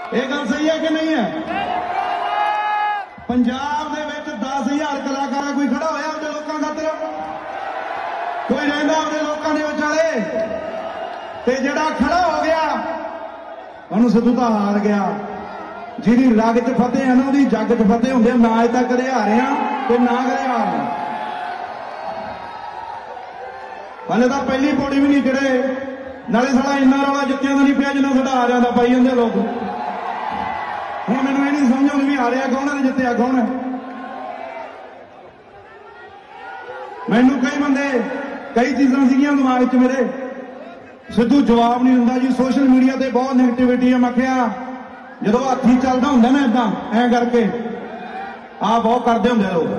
ये गल सही है कि नहीं है? पंजाब दे विच 10,000 कलाकार कोई खड़ा होया अपने लोगों खातर? कोई रहिंदा अपने लोगों दे विचाले? ते जिहड़ा खड़ा हो गया उहनूं सिद्धू तां हार गया। जिहदी रग च फतेह है ना उहदी जग च फतेह हुंदे। ना अज तक कदे हारे ते ना कदे हारना। हाले तां पहली पौड़ी भी नहीं चढ़े, नाले साला इन्ना रौला जित्तियां दा नहीं पिया जिन्ना साडा हारियां दा पाई जांदे लोग। हुण मैनूं इह नहीं समझ आउंदी भी हारिया कौन है ते जित्तिया कौन है। मैनूं कई बंदे कई चीज़ां सीगियां दिमाग च मेरे, सिद्धू जवाब नहीं दिंदा जी। सोशल मीडिया ते बहुत नेगेटिविटी है। मैं कहा जो हाथी चलता होंगे ना इदा ऐ करके आ बहुत करते होंगे लोग,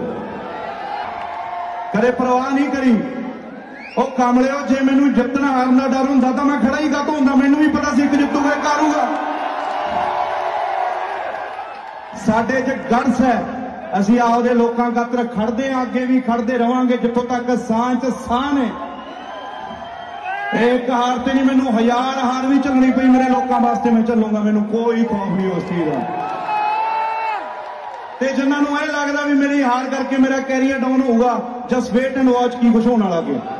कदे परवाह नहीं करी। वो कामले हो जे मैनू जितना हारन का डर होंदा तो मैं खड़ा ही कातों होंदा। मैनू भी पता सी जितूगा करूंगा। साडे च गट्स है, असीं आपदे लोकां खातर खड़दे हां, अगे भी खड़दे रवांगे जिथों तक साह च साह ने। एक हार ते नहीं, मैनू 1000 हार भी चलनी पई मेरे लोगों वास्ते मैं चलूंगा। मैनू कोई खौफ नहीं उस चीज का। ते जिन्हां नूं इह लगदा भी मेरी हार करके मेरा कैरियर डाउन होगा, जस्ट वेट एंड वॉच की कुछ होने लग गया।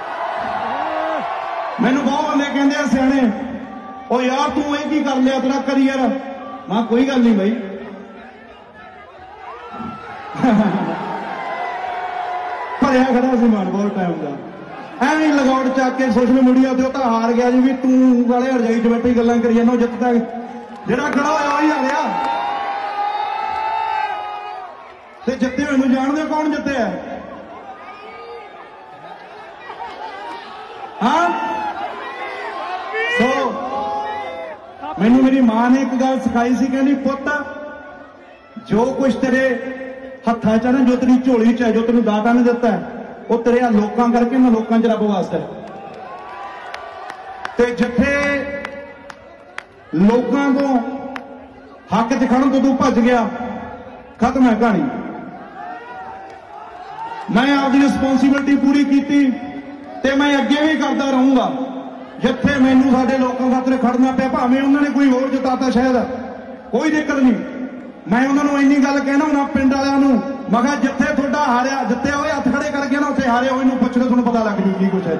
मैनू बहुत बंदे कहंदे आ सियाणे, ओ यार तू ये की कर लिया तेरा करियर। मैं कोई गल नहीं भाई भरिया खड़ा सी मन बहुत टाइम का। ਐਵੇਂ ਲਗਾਉਟ ਚੱਕ ਕੇ ਸੋਸ਼ਲ ਮੀਡੀਆ ਤੇ ਉਹ ਤਾਂ ਹਾਰ ਗਿਆ ਜੀ। ਵੀ ਤੂੰ ਵਾਲੇ ਰਜਾਈ 'ਚ ਬੈਠੀ ਗੱਲਾਂ ਕਰੀ ਜਾਂਦਾ, ਜਿੱਤਦਾ ਜਿਹੜਾ ਖੜਾ ਹੋਇਆ ਉਹੀ ਹਾਰਿਆ। ਤੇ ਜਿੱਤੇ ਹੋਏ ਨੂੰ ਜਾਣਦੇ ਕੌਣ ਜਿੱਤਿਆ? ਹਾਂ ਸੋ ਮੈਨੂੰ ਮੇਰੀ ਮਾਂ ਨੇ ਇੱਕ ਗੱਲ ਸਿਖਾਈ ਸੀ, ਕਹਿੰਦੀ ਪੁੱਤ ਜੋ ਕੁਛ ਤੇਰੇ ਹੱਥਾਂ 'ਚ ਨਾ, ਜੋ ਤੇਰੀ ਝੋਲੀ 'ਚ ਹੈ, ਜੋ ਤੈਨੂੰ ਦਾਤਾ ਨੇ ਦਿੱਤਾ ਹੈ, वो तेरे लोगों करके ना लोगों च रब वास्ते। ते जिथे लोगों को हक च खड़न तो तू भज गया, खत्म है कहानी। मैं आपकी रिस्पोंसिबिलिटी पूरी की ते मैं अगे भी करता रहूंगा। जिथे मैनू साडे लोगों खातर खड़ना पे, भावें उन्होंने कोई होर जिताता शायद, कोई दिक्कत नहीं। मैं उन्होंने इन्नी गल कहना हुणा पिंड वालियां नूं, मैं कहा जिथे तुहाडा हारिया जिते हुए हथ खड़े कर गया ना, उत्थे हारे होए नूं पुछ लो, तुहानूं पता लग जू की कुछ है।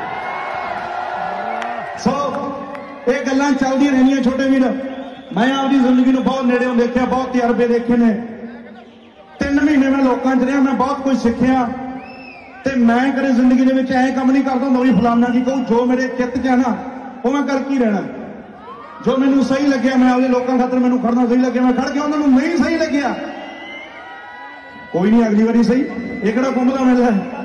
सो ये गल्लां चलदियां रहंदियां छोटे वीर। मैं आपकी जिंदगी नूं बहुत नेड़ेों देखिया, बहुत तजर्बे देखे ने। 3 महीने मैं लोकां च रहा, मैं बहुत कुछ सीखिया। ते मैं कदे जिंदगी दे विच ऐ काम नहीं करदा हुंदा भी फलाना की कहूं। जो मेरे चित्त च है ना वो मैं करके ही रहना। जो मैनू सही लग्या मैं अपने लोगों खातर मैनू खड़ना सही लग्या मैं खड़ गया, उन्होंने नहीं सही लग्या कोई नहीं, अगली बारी सही। ये किहड़ा घुमदा मिलदा है?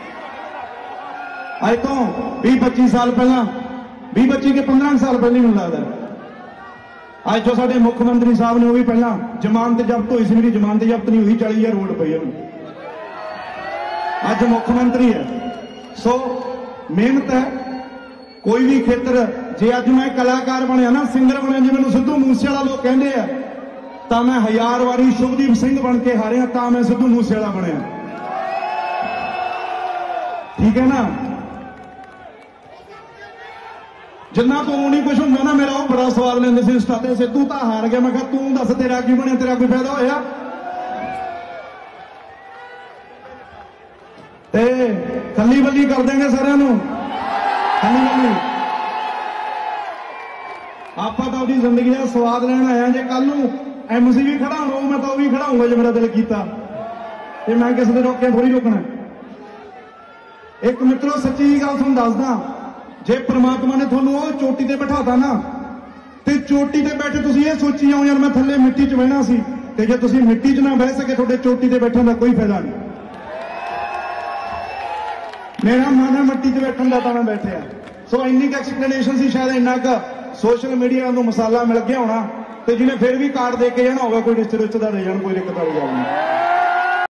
अज तो 20-25 साल पहला, 20-25 के 15 साल पहले मैनूं लगदा अज जो साडे मुख्यमंत्री साहब ने वो भी पहला जमानत जब्त हुई सी, मेरी जमानत जब्त नहीं हुई, 40,000 वोट पई है। अज मुख्यमंत्री है। सो मेहनत है। कोई भी खेत्र, जे अज मैं कलाकार बनया ना, सिंगर बनया, जी मैनूं सिद्धू मूसेवाला लोग कहंदे आ, तां मैं 1000 वारी शुभदीप सिंह बन के हारिया, तां मैं सिद्धू मूसेवाला बनया। ठीक है ना? जिन्ना तो नहीं कुछ होंगे ना, मेरा वो बड़ा सवाल लेंदे सी इंस्टा ते, सिद्धू तां हार गया। मैं कहा तू दस तेरा की बनया, तेरा कोई फायदा होया? ते खली बली कर देंगे सारिਆਂ ਨੂੰ, खली बली। आप तो अपनी जिंदगी का स्वाद लेना आया। जे कल MC भी खड़ा हो, मैं तो भी खड़ा होऊंगा जो मेरा दिल किया। मैं किसी ने रोक के थोड़ी रोकना। एक मित्रों सच्ची गल तुहानूं दसदा, जे परमात्मा ने तुहानूं वो चोटी ते बिठाता ना, ते चोटी ते बैठे तुसीं ये सोची जाओ यार मैं थल्ले मिट्टी च बहना सी, ते जे तुसीं मिट्टी च ना बह सके तुहाडे चोटी ते बैठण दा कोई फायदा नहीं। मेरा मन है मिट्टी च बैठण दा, तां मैं बैठिया। सो इन्नी क एक्सप्लेनेशन सी, शायद इन्ना क सोशल मीडिया को मसाला मिल गया होना, तो जिन्हें फिर भी कार्ड दे के जाना होगा, कोई रिश्तेदार दे जाना, कोई दिक्कत वाली गल नहीं।